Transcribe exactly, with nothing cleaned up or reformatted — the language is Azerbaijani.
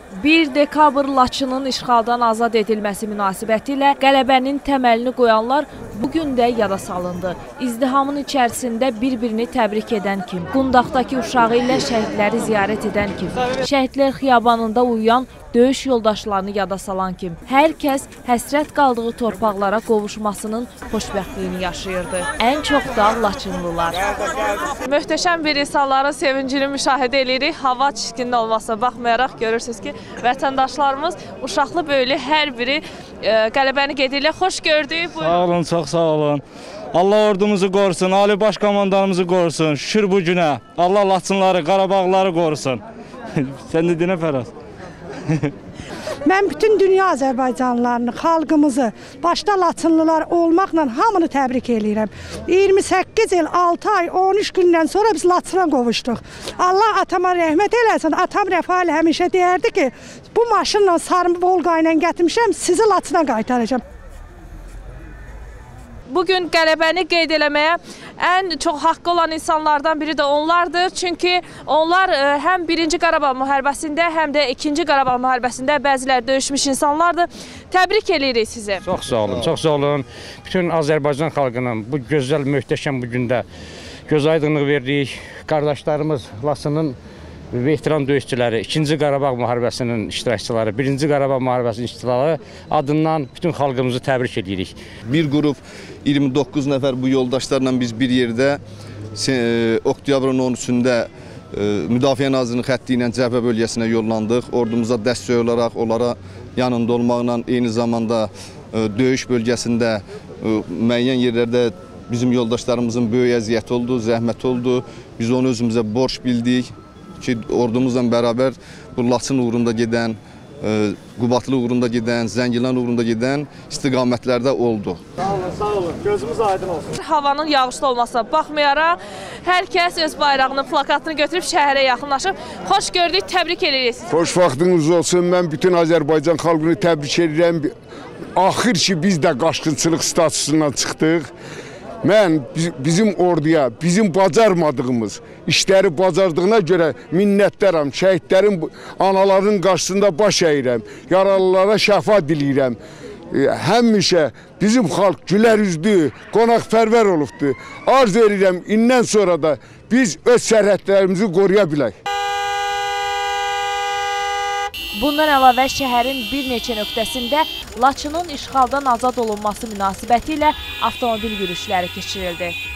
bir dekabr Laçının işğaldan azad edilməsi münasibətilə qələbənin təməlini qoyanlar bugün də yada salındı. İzdihamın içərisində bir-birini təbrik edən kim, Qundaqdakı uşağı ilə şəhidləri ziyarət edən kim, şəhidlər xiyabanında uyuyan döyüş yoldaşlarını yada salan kim, hər kəs həsrət qaldığı torpaqlara qovuşmasının xoşbəxtliyini yaşayırdı. Ən çox da Laçınlılar. Möhtəşəm bir insanların sevincini müşahidə edirik. Hava çirkinli olmasına baxmayaraq görürsünüz ki, vətəndaşlarımız uşaqlı böyülü hər biri e, qələbəni gedirlər. Xoş gördük. Buyurun. Sağ olun, çox sağ olun. Allah ordumuzu qorusun, Ali Baş Komandanımızı qorusun. Şükür bu günə. Allah Laçınları, Qarabağları qorusun. Sən də dinə Fəraz. Mən bütün dünya Azərbaycanlılarını, xalqımızı, başda Laçınlılar olmaqla hamını təbrik edirəm. iyirmi səkkiz il, altı ay, on üç gündən sonra biz Laçına qovuşduq. Allah atama rəhmət eləsin. Atam Rəfail həmişə deyərdi ki, bu maşınla, sarı Volqa ilə gətirmişəm, sizi Laçına qaytaracağım. Bugün qələbəni qeyd eləməyə ən çox haqqı olan insanlardan biri də onlardır. Çünki onlar həm birinci Qarabağ müharibəsində, həm də ikinci Qarabağ müharibəsində bəziləri döyüşmüş insanlardır. Təbrik edirik sizi. Çox sağ olun, çox sağ olun. Bütün Azərbaycan xalqının bu gözəl, möhtəşəm bu gündə göz aydınlığı verdik. Qardaşlarımız Laçının veteran döyüşçüləri, ikinci Qarabağ müharibəsinin iştirakçıları, birinci Qarabağ müharibəsinin iştirakçıları adından bütün xalqımızı təbrik edirik. Bir qrup iyirmi doqquz nəfər bu yoldaşlarla biz bir yerdə oktyabrın on üçündə Müdafiə Nazirinin xətti ilə cəbhə bölgəsinə yollandıq. Ordumuza dəstək olaraq onlara yanında olmaqla eyni zamanda döyüş bölgəsində müəyyən yerlərdə bizim yoldaşlarımızın böyük əziyyəti oldu, zəhmət oldu. Biz onu özümüzə borc bildik ki, ordumuzla bərabər bu Laçın uğrunda gedən, Qubatlı uğrunda gedən, Zəngilan uğrunda gedən istiqamətlərdə oldu. Sağ olun, sağ olun. Gözümüz aydın olsun. Havanın yağışlı olmasına baxmayaraq, hər kəs öz bayrağının plakatını götürüb şəhərə yaxınlaşıb. Xoş gördük, təbrik edirik. Xoş vaxtınız olsun. Mən bütün Azərbaycan xalqını təbrik edirəm. Axır ki, biz də qaçqınçılıq statusundan çıxdıq. Mən bizim orduya, bizim bacarmadığımız işləri bacardığına görə minnətdaram. Şəhidlərin, anaların qarşısında baş əyirəm. Yaralılara şəfa diləyirəm. Həmişə bizim xalq gülər üzdü, qonaqpərvər olubdur. Arz edirəm, indən sonra da biz öz sərhədlərimizi qoruya bilək. Bundan əlavə şəhərin bir neçə nöqtəsində Laçının işğaldan azad olunması münasibətilə avtomobil yürüyüşləri keçirildi.